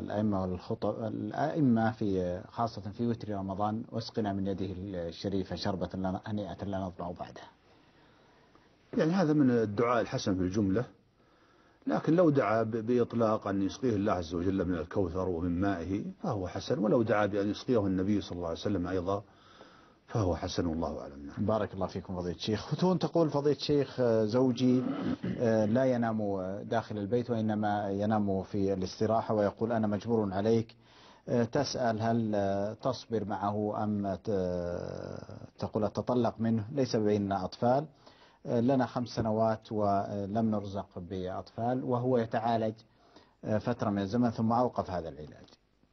الأئمة في خاصة في وتر رمضان: واسقنا من يده الشريفة شربة هنيئة لا نظمأ بعدها. يعني هذا من الدعاء الحسن في الجملة، لكن لو دعا بإطلاق أن يسقيه الله عز وجل من الكوثر ومن مائه فهو حسن، ولو دعا بأن يسقيه النبي صلى الله عليه وسلم أيضا فهو حسن، والله أعلم. بارك الله فيكم فضيلة الشيخ. ختون تقول: فضيلة الشيخ، زوجي لا ينام داخل البيت وإنما ينام في الاستراحة، ويقول أنا مجبور عليك. تسأل هل تصبر معه أم تقول أتطلق منه؟ ليس بيننا أطفال، لنا 5 سنوات ولم نرزق بأطفال، وهو يتعالج فترة من الزمن ثم أوقف هذا العلاج.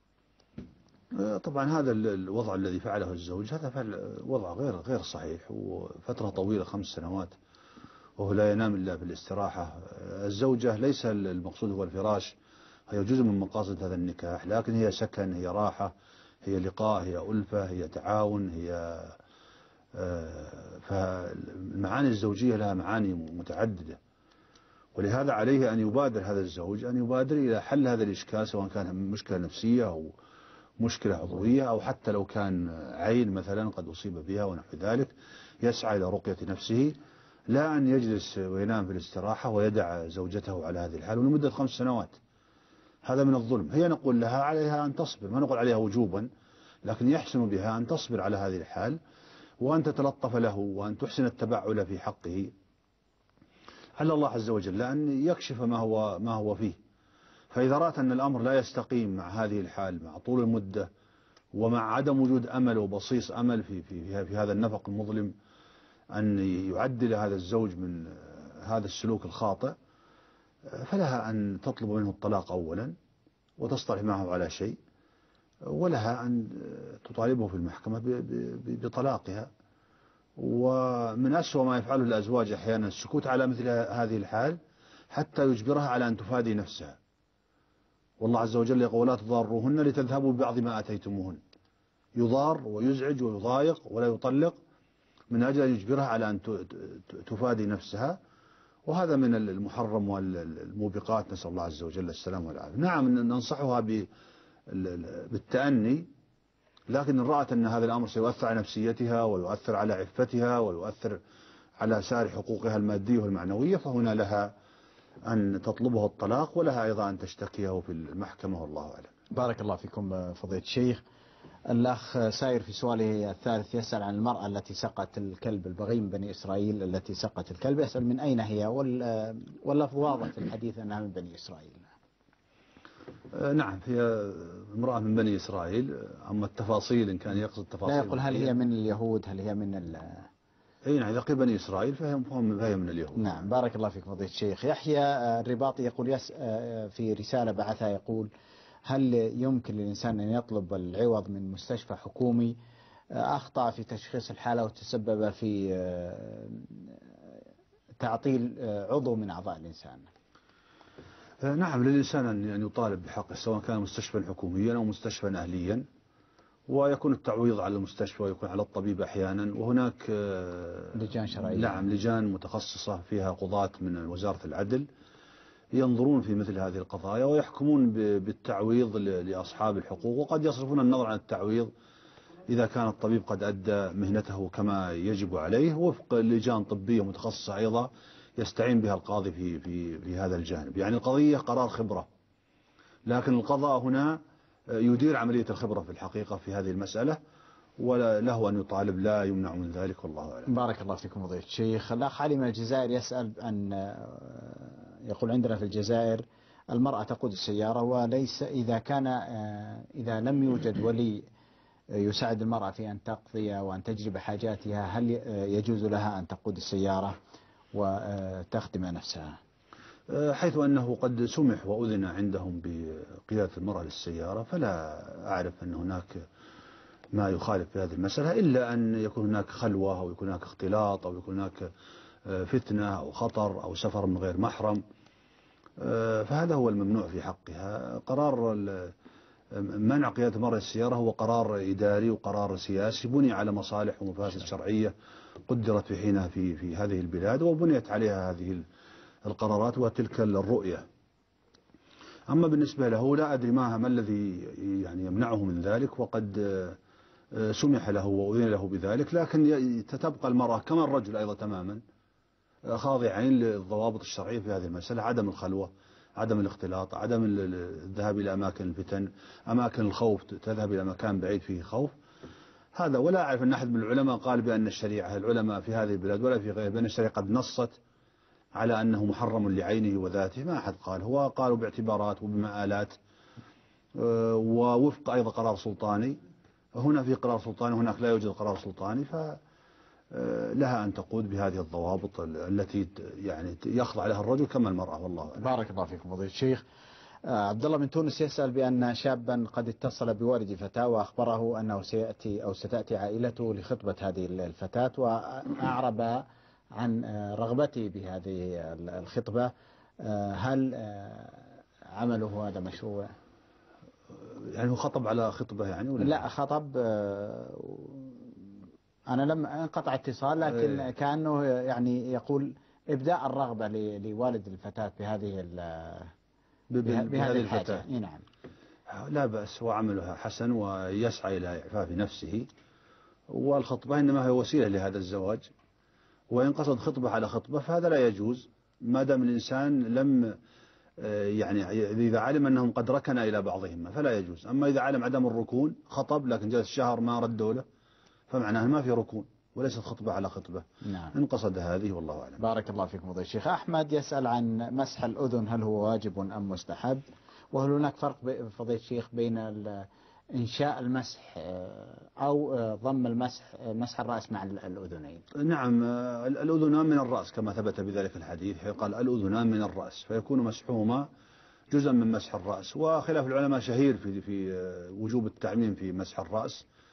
طبعا هذا الوضع الذي فعله الزوج هذا وضع غير صحيح، وفترة طويلة 5 سنوات وهو لا ينام إلا في الاستراحة. الزوجة ليس المقصود هو الفراش، هي جزء من مقاصد هذا النكاح، لكن هي سكن، هي راحة، هي لقاء، هي ألفة، هي تعاون، هي فالمعاني الزوجية لها معاني متعددة. ولهذا عليه أن يبادر هذا الزوج أن يبادر إلى حل هذا الإشكال، سواء كان مشكلة نفسية أو مشكلة عضوية، أو حتى لو كان عين مثلا قد أصيب بها ونحو ذلك، يسعى إلى رقية نفسه، لا أن يجلس وينام في الاستراحة ويدع زوجته على هذه الحال ولمدة 5 سنوات. هذا من الظلم. هي نقول لها عليها أن تصبر، ما نقول عليها وجوبا، لكن يحسن بها أن تصبر على هذه الحال، وأن تتلطف له، وأن تحسن التبعل في حقه، على الله عز وجل أن يكشف ما هو فيه. فإذا رأت أن الأمر لا يستقيم مع هذه الحال، مع طول المدة، ومع عدم وجود أمل وبصيص أمل في هذا النفق المظلم، أن يعدل هذا الزوج من هذا السلوك الخاطئ، فلها أن تطلب منه الطلاق أولا وتصطلح معه على شيء، ولها أن تطالبه في المحكمة بطلاقها، ومن أسوأ ما يفعله الأزواج أحيانا السكوت على مثل هذه الحال حتى يجبرها على أن تفادي نفسها. والله عز وجل يقول لا تضاروهن لتذهبوا ببعض ما أتيتموهن. يضار ويزعج ويضايق ولا يطلق من أجل أن يجبرها على أن تفادي نفسها، وهذا من المحرم والموبقات، نسأل الله عز وجل السلام والعافية. نعم ننصحها بالتأني، لكن إن رأت أن هذا الأمر سيؤثر على نفسيتها ويؤثر على عفتها ويؤثر على سائر حقوقها المادية والمعنوية، فهنا لها أن تطلبه الطلاق، ولها أيضا أن تشتكيه في المحكمة، والله أعلم. بارك الله فيكم فضيلة الشيخ. الأخ سائر في سؤاله الثالث يسأل عن المرأة التي سقت الكلب، البغي من بني إسرائيل التي سقت الكلب، يسأل من أين هي، واللفظ واضح في الحديث أنها من بني إسرائيل. نعم هي امرأة من بني إسرائيل، أما التفاصيل إن كان يقصد تفاصيل لا يقول هل هي من اليهود، هل هي من أي نعم، إذا قيل بني إسرائيل فهي من اليهود. نعم بارك الله فيك فضيلة الشيخ. يحيى الرباطي يقول في رسالة بعثها يقول هل يمكن للإنسان أن يطلب العوض من مستشفى حكومي أخطأ في تشخيص الحالة وتسبب في تعطيل عضو من أعضاء الإنسان؟ نعم للإنسان أن يطالب بحقه، سواء كان مستشفى حكوميا أو مستشفى أهليا، ويكون التعويض على المستشفى ويكون على الطبيب أحيانا. وهناك لجان شرعية، نعم لجان متخصصة فيها قضاة من وزارة العدل ينظرون في مثل هذه القضايا ويحكمون بالتعويض لأصحاب الحقوق، وقد يصرفون النظر عن التعويض إذا كان الطبيب قد أدى مهنته كما يجب عليه، وفق لجان طبية متخصصة أيضا يستعين بها القاضي في هذا الجانب. يعني القضية قرار خبرة، لكن القضاء هنا يدير عملية الخبرة في الحقيقة في هذه المسألة، وله أن يطالب، لا يمنع من ذلك، والله أعلم. بارك الله فيكم فضيلة الشيخ. الأخ علي من الجزائر يسأل أن يقول عندنا في الجزائر المرأة تقود السيارة، وليس إذا لم يوجد ولي يساعد المرأة في أن تقضي وأن تجلب حاجاتها، هل يجوز لها أن تقود السيارة وتخدم نفسها؟ حيث أنه قد سمح وأذن عندهم بقيادة المرأة للسيارة، فلا أعرف أن هناك ما يخالف في هذه المسألة، إلا أن يكون هناك خلوة أو يكون هناك اختلاط أو يكون هناك فتنة أو خطر أو سفر من غير محرم، فهذا هو الممنوع في حقها. قرار منع قيادة المرأة للسيارة هو قرار إداري وقرار سياسي بني على مصالح ومفاسد شرعية قدرت في حينها في هذه البلاد، وبنيت عليها هذه القرارات وتلك الرؤية. أما بالنسبة له لا أدري ما الذي يعني يمنعه من ذلك، وقد سمح له وأذن له بذلك، لكن تبقى المرأة كما الرجل أيضا تماما خاضعين للضوابط الشرعية في هذه المسألة: عدم الخلوة، عدم الاختلاط، عدم الذهاب إلى أماكن الفتن، أماكن الخوف تذهب إلى مكان بعيد فيه خوف. هذا ولا أعرف أن أحد من العلماء قال بأن الشريعة، العلماء في هذه البلاد ولا في غيرها، بأن الشريعة قد نصت على أنه محرم لعينه وذاته، ما أحد قال. هو قالوا باعتبارات وبمآلات، ووفق أيضا قرار سلطاني. هنا في قرار سلطاني وهناك لا يوجد قرار سلطاني، فلها أن تقود بهذه الضوابط التي يعني يخضع لها الرجل كما المرأة، والله أعلم. بارك الله فيكم فضيلة الشيخ. عبد الله من تونس يسأل بأن شابا قد اتصل بوالد فتاة وأخبره أنه سيأتي أو ستأتي عائلته لخطبة هذه الفتاة، وأعرب عن رغبته بهذه الخطبة، هل عمله هذا مشروع؟ يعني هو خطب على خطبة يعني ولا لا خطب، أنا لم انقطع اتصال، لكن كأنه يعني يقول إبداء الرغبة لوالد الفتاة بهذه الحاجة. نعم لا بأس، وعملها حسن ويسعى إلى إعفاف نفسه، والخطبة إنما هي وسيلة لهذا الزواج، وإن قصد خطبة على خطبة فهذا لا يجوز ما دام الإنسان لم يعني إذا علم أنهم قد ركن إلى بعضهم فلا يجوز. أما إذا علم عدم الركون خطب لكن جلس شهر ما ردوا له، فمعناه ما في ركون وليست خطبة على خطبة. نعم. إن قصد هذه والله أعلم. بارك الله فيكم فضيلة الشيخ. أحمد يسأل عن مسح الأذن، هل هو واجب أم مستحب؟ وهل هناك فرق فضيلة الشيخ بين إنشاء المسح أو ضم مسح الرأس مع الأذنين؟ نعم الأذنان من الرأس كما ثبت بذلك الحديث، قال الأذنان من الرأس، فيكون مسحهما جزءا من مسح الرأس. وخلاف العلماء شهير في وجوب التعميم في مسح الرأس،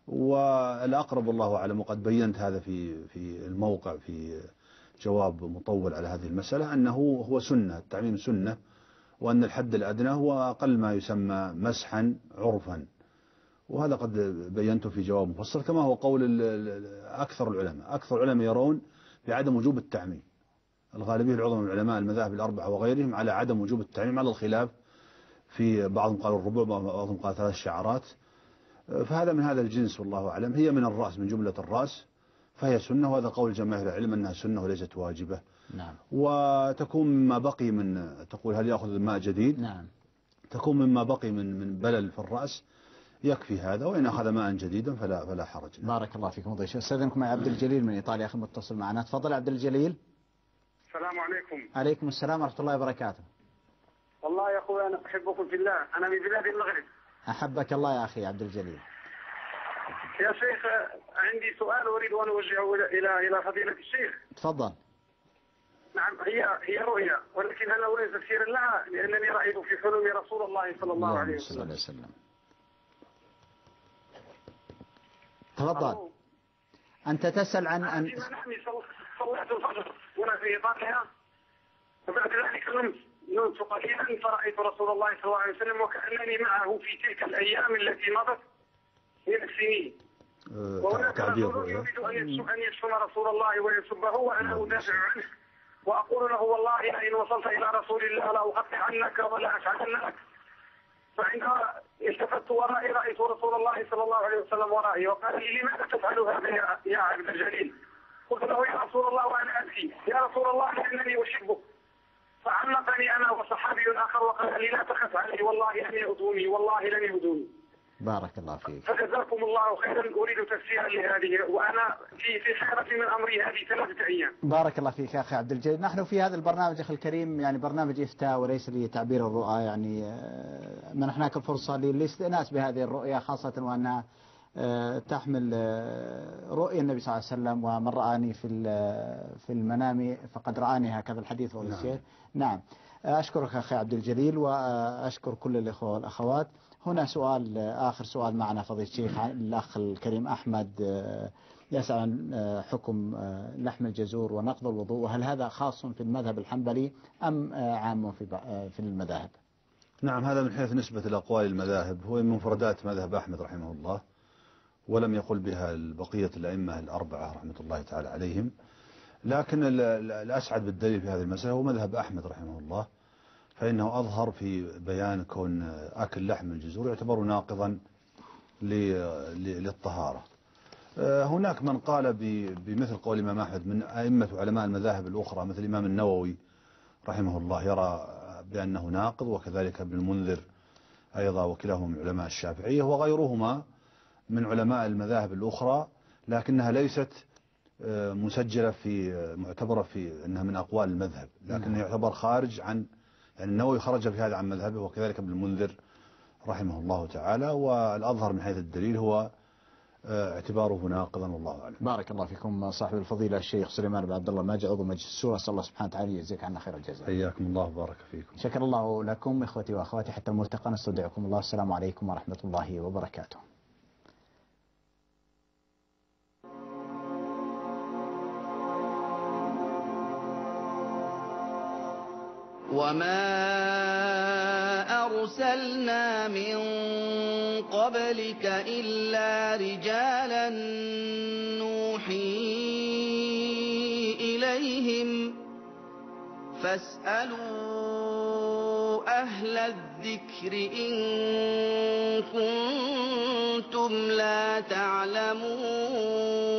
والأقرب والله أعلم، وقد بينت هذا في الموقع في جواب مطول على هذه المسألة، أنه هو سنة، التعميم سنة، وأن الحد الأدنى هو أقل ما يسمى مسحا عرفا، وهذا قد بينته في جواب مفصل، كما هو قول أكثر العلماء يرون بعدم وجوب التعميم. الغالبية العظمى من علماء المذاهب الأربعة وغيرهم على عدم وجوب التعميم، على الخلاف في بعضهم قالوا الربع، بعضهم قال 3 شعرات، فهذا من هذا الجنس والله أعلم. هي من الرأس، من جملة الرأس، فهي سنة، وهذا قول جماهير العلم أنها سنة وليست واجبة. نعم. وتكون مما بقي من، تقول هل يأخذ الماء جديد؟ نعم. تكون مما بقي من بلل في الرأس يكفي هذا، وإن أخذ ماء جديدا فلا حرج. بارك الله فيكم. ضيف استاذنكم مع عبد الجليل من إيطاليا، أخي متصل معنا. تفضل عبد الجليل. السلام عليكم. عليكم السلام ورحمة الله وبركاته. والله يا أخوي أنا أحبكم في الله، أنا من بلاد المغرب. أحبك الله يا أخي عبد الجليل. يا شيخ عندي سؤال أريد أن أوجهه إلى فضيلة الشيخ. تفضل. نعم، هي رؤيا، ولكن أنا أريد تفسير لها لأنني رأيت في حلم رسول الله صلى الله عليه وسلم. تفضل. أنت تسأل عن صليت الفجر وأنا في إيطاليا، وبعد ذلك نمت قليلا فرأيت رسول الله صلى الله عليه وسلم وكأنني معه في تلك الأيام التي مضت من السنين. وهناك رجل يريد أن يشتم رسول الله ويسبه، وأنا أدافع عنه وأقول له والله لئن وصلت إلى رسول الله لأقطعنك ولا أشعلنك. فعندما التفت ورائي رأيت رسول الله صلى الله عليه وسلم ورائي، وقال لي لماذا تفعل هذا يا عبد الجليل؟ قلت له يا رسول الله وأنا أبكي، يا رسول الله لأنني أحبك. فعلقني أنا وصحابي آخر وقال لي لا تخف علي، والله لن يؤذوني، والله لن يؤذوني. بارك الله فيك. فجزاكم الله خيرا. أريد تفسيرا لهذه، وأنا في حيرة من أمري هذه 3 أيام. بارك الله فيك يا أخي عبد الجليل. نحن في هذا البرنامج أخي الكريم يعني برنامج إفتاء وليس لتعبير الرؤى، يعني منحناك الفرصة للاستئناس بهذه الرؤيا، خاصة وأنها تحمل رؤيا النبي صلى الله عليه وسلم، ومن رآني في المنام فقد رآني، هكذا الحديث والشيء. نعم. أشكرك أخي عبد الجليل، وأشكر كل الإخوة والأخوات. هنا سؤال آخر سؤال معنا فضيلة الشيخ الأخ الكريم أحمد، يسأل عن حكم لحم الجزور ونقض الوضوء، وهل هذا خاص في المذهب الحنبلي أم عام في المذاهب؟ نعم، هذا من حيث نسبة الأقوال المذاهب هو من مفردات مذهب أحمد رحمه الله، ولم يقل بها بقية الأئمة الأربعة رحمة الله تعالى عليهم، لكن الأسعد بالدليل في هذه المسألة هو مذهب أحمد رحمه الله، فإنه أظهر في بيان كون أكل لحم الجزور يعتبر ناقضا للطهارة. هناك من قال بمثل قول الإمام أحمد من أئمة علماء المذاهب الأخرى، مثل الإمام النووي رحمه الله يرى بأنه ناقض، وكذلك ابن المنذر أيضا، وكلاهما من علماء الشافعية، وغيرهما من علماء المذاهب الأخرى، لكنها ليست مسجلة معتبرة في أنها من أقوال المذهب، لكنه يعتبر خارج عن، يعني النووي خرج في هذا عن مذهبه، وكذلك ابن المنذر رحمه الله تعالى. والأظهر من حيث الدليل هو اعتباره ناقضا، والله أعلم. بارك الله فيكم صاحب الفضيلة الشيخ سليمان بن عبد الله ماجد، عضو مجلس الشورى، أسأل الله سبحانه وتعالى يجزيك عنا خير الجزاء. حياكم الله وبارك فيكم. شكر الله لكم إخوتي وأخواتي، حتى الملتقى نستودعكم الله. السلام عليكم ورحمة الله وبركاته. وما أرسلنا من قبلك إلا رجالا نوحي إليهم فاسألوا أهل الذكر إن كنتم لا تعلمون.